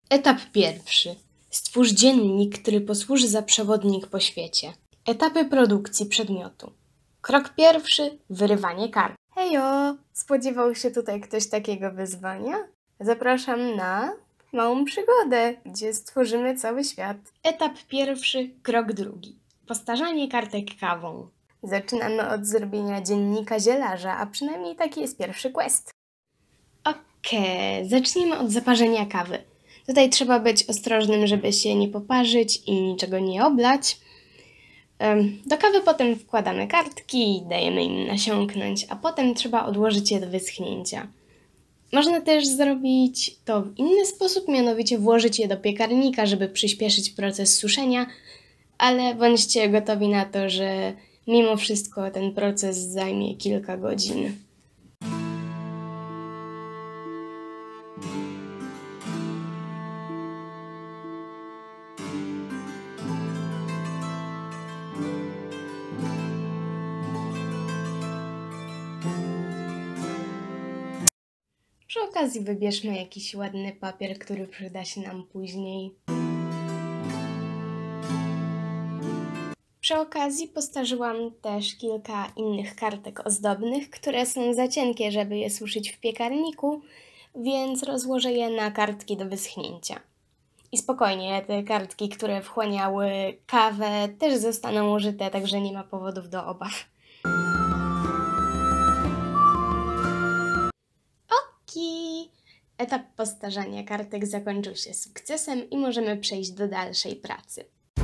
Etap pierwszy. Stwórz dziennik, który posłuży za przewodnik po świecie. Etapy produkcji przedmiotu. Krok pierwszy. Wyrywanie kart. Hejo! Spodziewał się tutaj ktoś takiego wyzwania? Zapraszam na małą przygodę, gdzie stworzymy cały świat. Etap pierwszy. Krok drugi. Postarzanie kartek kawą. Zaczynamy od zrobienia dziennika zielarza, a przynajmniej taki jest pierwszy quest. Okej, zacznijmy od zaparzenia kawy. Tutaj trzeba być ostrożnym, żeby się nie poparzyć i niczego nie oblać. Do kawy potem wkładamy kartki i dajemy im nasiąknąć, a potem trzeba odłożyć je do wyschnięcia. Można też zrobić to w inny sposób, mianowicie włożyć je do piekarnika, żeby przyspieszyć proces suszenia, ale bądźcie gotowi na to, że mimo wszystko ten proces zajmie kilka godzin. Przy okazji wybierzmy jakiś ładny papier, który przyda się nam później. Przy okazji postarzyłam też kilka innych kartek ozdobnych, które są za cienkie, żeby je suszyć w piekarniku, więc rozłożę je na kartki do wyschnięcia. I spokojnie, te kartki, które wchłaniały kawę, też zostaną użyte, także nie ma powodów do obaw. Etap postarzania kartek zakończył się sukcesem i możemy przejść do dalszej pracy.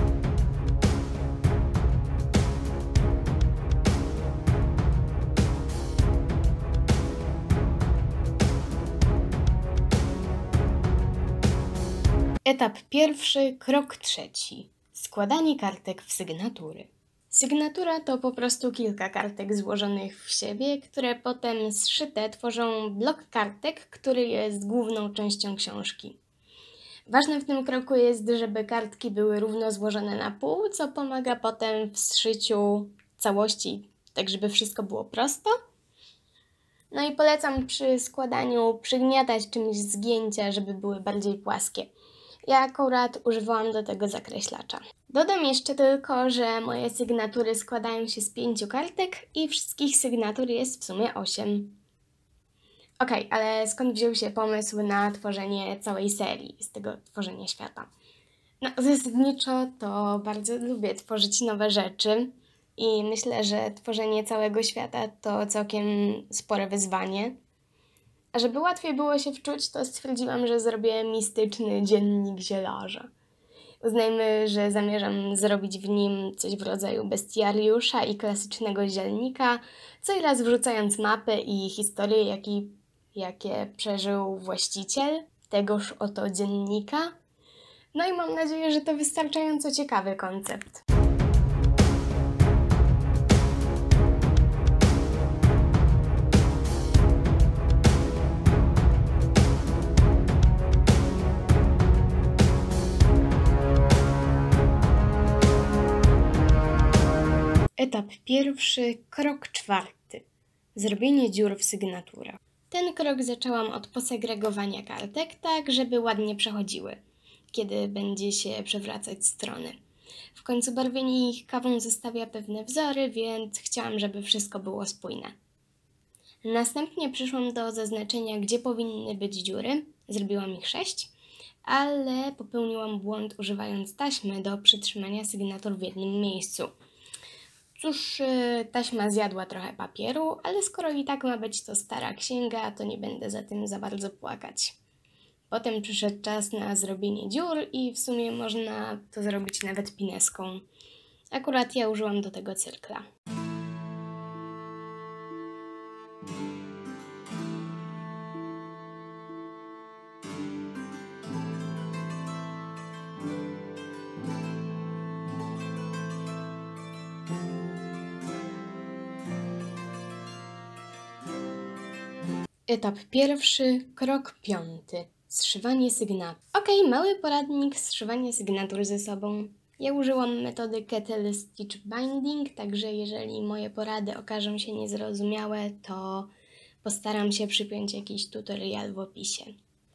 Etap pierwszy, krok trzeci. Składanie kartek w sygnatury. Sygnatura to po prostu kilka kartek złożonych w siebie, które potem zszyte tworzą blok kartek, który jest główną częścią książki. Ważne w tym kroku jest, żeby kartki były równo złożone na pół, co pomaga potem w zszyciu całości, tak żeby wszystko było prosto. No i polecam przy składaniu przygniatać czymś zgięcia, żeby były bardziej płaskie. Ja akurat używałam do tego zakreślacza. Dodam jeszcze tylko, że moje sygnatury składają się z 5 kartek i wszystkich sygnatur jest w sumie 8. Okej, ale skąd wziął się pomysł na tworzenie całej serii, z tego tworzenia świata? No, zasadniczo to bardzo lubię tworzyć nowe rzeczy i myślę, że tworzenie całego świata to całkiem spore wyzwanie. A żeby łatwiej było się wczuć, to stwierdziłam, że zrobię mistyczny dziennik zielarza. Uznajmy, że zamierzam zrobić w nim coś w rodzaju bestiariusza i klasycznego zielnika, co i raz wrzucając mapy i historie, jakie przeżył właściciel tegoż oto dziennika. No i mam nadzieję, że to wystarczająco ciekawy koncept. Etap pierwszy, krok czwarty. Zrobienie dziur w sygnaturach. Ten krok zaczęłam od posegregowania kartek, tak żeby ładnie przechodziły, kiedy będzie się przewracać strony. W końcu barwienie ich kawą zostawia pewne wzory, więc chciałam, żeby wszystko było spójne. Następnie przyszłam do zaznaczenia, gdzie powinny być dziury. Zrobiłam ich 6, ale popełniłam błąd używając taśmy do przytrzymania sygnatur w jednym miejscu. Cóż, taśma zjadła trochę papieru, ale skoro i tak ma być to stara księga, to nie będę za tym za bardzo płakać. Potem przyszedł czas na zrobienie dziur i w sumie można to zrobić nawet pineską. Akurat ja użyłam do tego cyrkla. Etap pierwszy, krok 5. Zszywanie sygnatur. Mały poradnik zszywania sygnatur ze sobą. Ja użyłam metody Kettle Stitch Binding, także jeżeli moje porady okażą się niezrozumiałe, to postaram się przypiąć jakiś tutorial w opisie.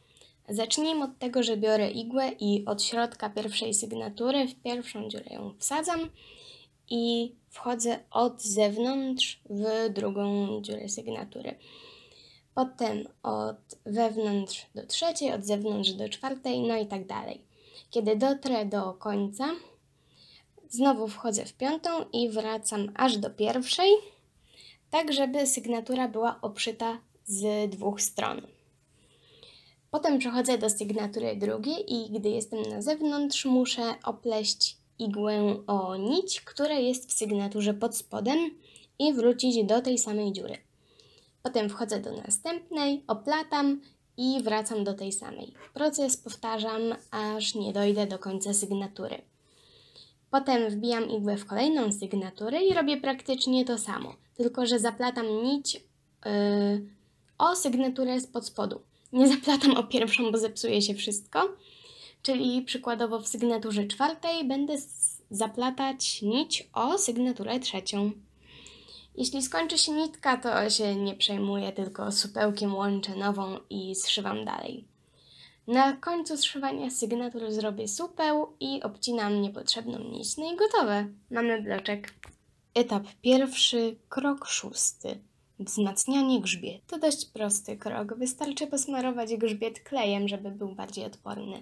Zacznijmy od tego, że biorę igłę i od środka pierwszej sygnatury w pierwszą dziurę ją wsadzam i wchodzę od zewnątrz w drugą dziurę sygnatury. Potem od wewnątrz do trzeciej, od zewnątrz do czwartej, no i tak dalej. Kiedy dotrę do końca, znowu wchodzę w piątą i wracam aż do pierwszej, tak żeby sygnatura była obszyta z dwóch stron. Potem przechodzę do sygnatury drugiej i gdy jestem na zewnątrz, muszę opleść igłę o nić, która jest w sygnaturze pod spodem i wrócić do tej samej dziury. Potem wchodzę do następnej, oplatam i wracam do tej samej. Proces powtarzam, aż nie dojdę do końca sygnatury. Potem wbijam igłę w kolejną sygnaturę i robię praktycznie to samo, tylko że zaplatam nić o sygnaturę spod spodu. Nie zaplatam o pierwszą, bo zepsuje się wszystko, czyli przykładowo w sygnaturze czwartej będę zaplatać nić o sygnaturę trzecią. Jeśli skończy się nitka, to się nie przejmuję, tylko supełkiem łączę nową i zszywam dalej. Na końcu zszywania sygnatur zrobię supeł i obcinam niepotrzebną nić. No i gotowe. Mamy bloczek. Etap pierwszy, krok 6. Wzmacnianie grzbietu. To dość prosty krok. Wystarczy posmarować grzbiet klejem, żeby był bardziej odporny.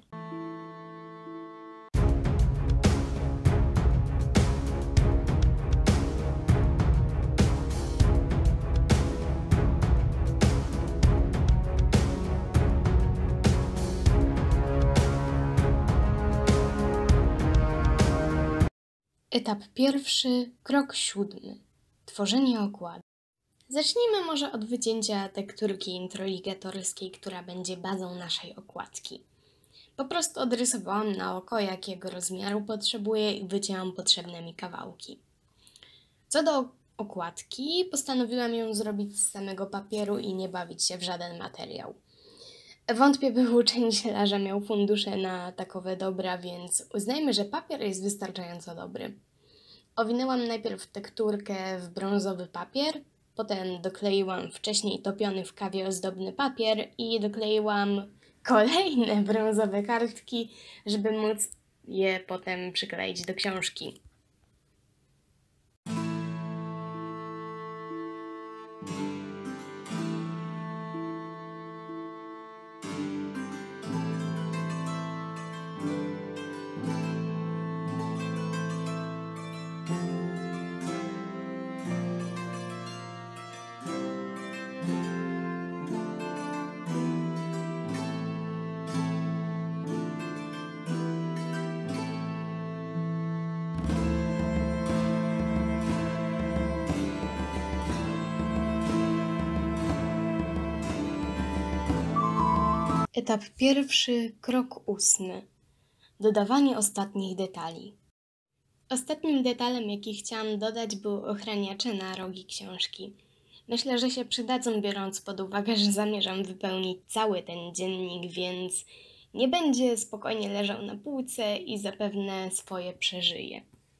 Etap pierwszy, krok 7. Tworzenie okładu. Zacznijmy może od wycięcia tekturki introligatorskiej, która będzie bazą naszej okładki. Po prostu odrysowałam na oko, jakiego rozmiaru potrzebuję i wycięłam potrzebne mi kawałki. Co do okładki, postanowiłam ją zrobić z samego papieru i nie bawić się w żaden materiał. Wątpię, by uczeń zielarza miał fundusze na takowe dobra, więc uznajmy, że papier jest wystarczająco dobry. Owinęłam najpierw tekturkę w brązowy papier, potem dokleiłam wcześniej topiony w kawie ozdobny papier i dokleiłam kolejne brązowe kartki, żeby móc je potem przykleić do książki. Etap pierwszy, krok 8. Dodawanie ostatnich detali. Ostatnim detalem, jaki chciałam dodać, były ochraniacze na rogi książki. Myślę, że się przydadzą, biorąc pod uwagę, że zamierzam wypełnić cały ten dziennik, więc nie będzie spokojnie leżał na półce i zapewne swoje przeżyje.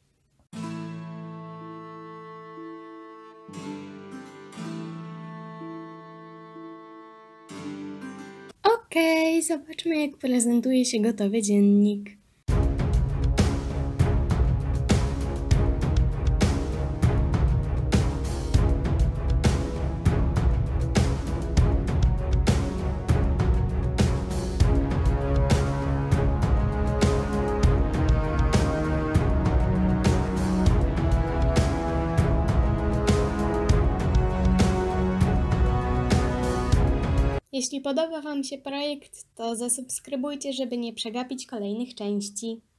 Okej, zobaczmy, jak prezentuje się gotowy dziennik. Jeśli podoba Wam się projekt, to zasubskrybujcie, żeby nie przegapić kolejnych części.